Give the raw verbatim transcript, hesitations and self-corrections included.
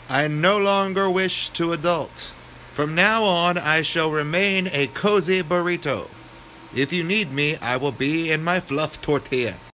I no longer wish to adult. From now on, I shall remain a cozy burrito. If you need me, I will be in my fluff tortilla.